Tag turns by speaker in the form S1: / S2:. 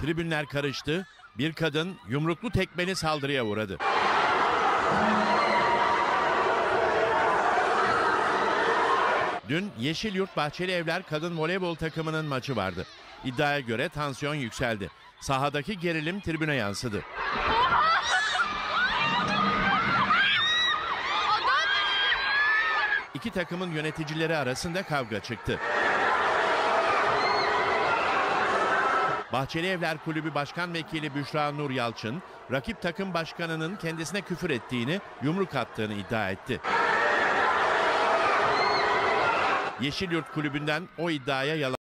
S1: Tribünler karıştı. Bir kadın yumruklu tekmeli saldırıya uğradı. Dün Yeşilyurt Bahçelievler kadın voleybol takımının maçı vardı. İddiaya göre tansiyon yükseldi. Sahadaki gerilim tribüne yansıdı. İki takımın yöneticileri arasında kavga çıktı. Bahçelievler Kulübü Başkan Vekili Büşra Nur Yalçın, rakip takım başkanının kendisine küfür ettiğini, yumruk attığını iddia etti. Yeşilyurt Kulübü'nden o iddiaya yalan